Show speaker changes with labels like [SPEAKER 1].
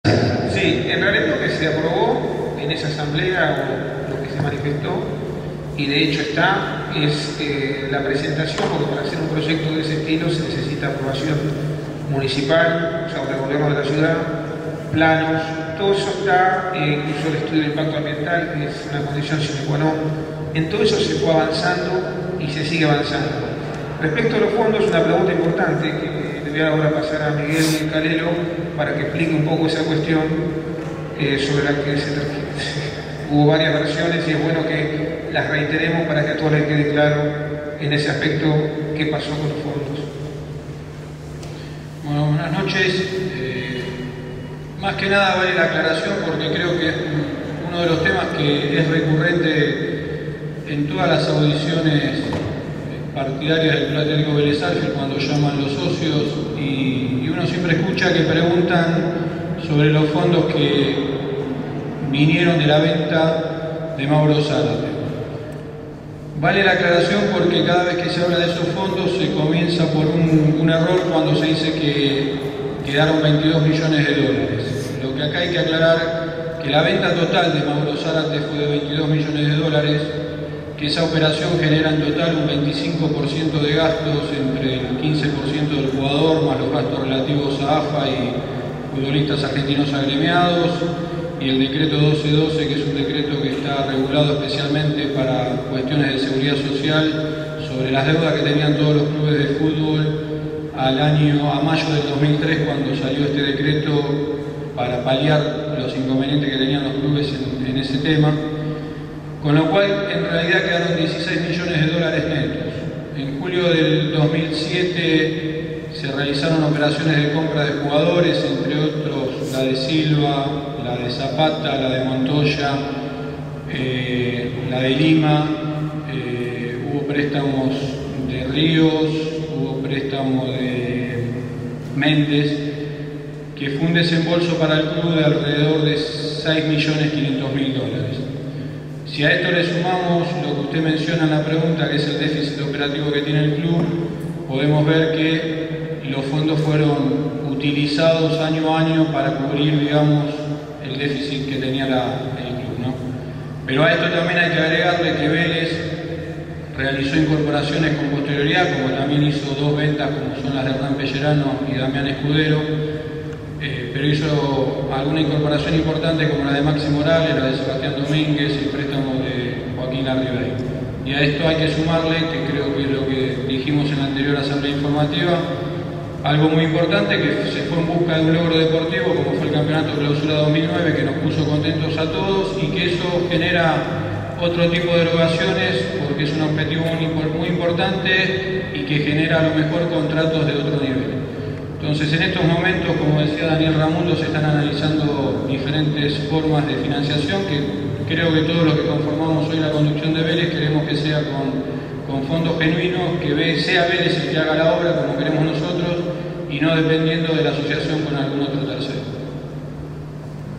[SPEAKER 1] Sí, en realidad lo que se aprobó en esa asamblea, o lo que se manifestó, y de hecho está, es la presentación, porque para hacer un proyecto de ese estilo se necesita aprobación municipal, o sea, del gobierno de la ciudad, planos, todo eso está, incluso el estudio de impacto ambiental, que es una condición sine qua non. En todo eso se fue avanzando y se sigue avanzando. Respecto a los fondos, una pregunta importante que le voy a ahora pasar a Miguel Calelo para que explique un poco esa cuestión sobre la que hubo varias versiones y es bueno que las reiteremos para que a todos les quede claro en ese aspecto qué pasó con los fondos.
[SPEAKER 2] Bueno, buenas noches. Más que nada vale la aclaración porque creo que es uno de los temas que es recurrente en todas las audiciones partidarias del Club Atlético Vélez Sarsfield cuando llaman los socios y uno siempre escucha que preguntan sobre los fondos que vinieron de la venta de Mauro Zárate. Vale la aclaración porque cada vez que se habla de esos fondos se comienza por un error cuando se dice que quedaron 22 millones de dólares. Lo que acá hay que aclarar que la venta total de Mauro Zárate fue de 22 millones de dólares, que esa operación genera en total un 25% de gastos entre el 15% del jugador más los gastos relativos a AFA y futbolistas argentinos agremiados, y el decreto 1212, que es un decreto que está regulado especialmente para cuestiones de seguridad social sobre las deudas que tenían todos los clubes de fútbol a mayo del 2003, cuando salió este decreto para paliar los inconvenientes que tenían los clubes en ese tema. Con lo cual, en realidad quedaron 16 millones de dólares netos. En julio del 2007 se realizaron operaciones de compra de jugadores, entre otros la de Silva, la de Zapata, la de Montoya, la de Lima, hubo préstamos de Ríos, hubo préstamo de Méndez, que fue un desembolso para el club de alrededor de 6.500.000 dólares. Si a esto le sumamos lo que usted menciona en la pregunta, que es el déficit operativo que tiene el club, podemos ver que los fondos fueron utilizados año a año para cubrir, digamos, el déficit que tenía el club, ¿no? Pero a esto también hay que agregarle que Vélez realizó incorporaciones con posterioridad, como también hizo dos ventas como son las de Hernán Pellerano y Damián Escudero, pero hizo alguna incorporación importante como la de Maxi Morales, la de Sebastián Domínguez y el préstamo de Joaquín Arribey. Y a esto hay que sumarle, que creo que es lo que dijimos en la anterior asamblea informativa, algo muy importante, que se fue en busca de un logro deportivo como fue el Campeonato Clausura 2009, que nos puso contentos a todos y que eso genera otro tipo de erogaciones porque es un objetivo muy importante y que genera a lo mejor contratos de otro nivel. Entonces, en estos momentos, como decía Daniel Ramundo, se están analizando diferentes formas de financiación que creo que todos los que conformamos hoy la conducción de Vélez queremos que sea con fondos genuinos, que sea Vélez el que haga la obra como queremos nosotros y no dependiendo de la asociación con algún otro tercero.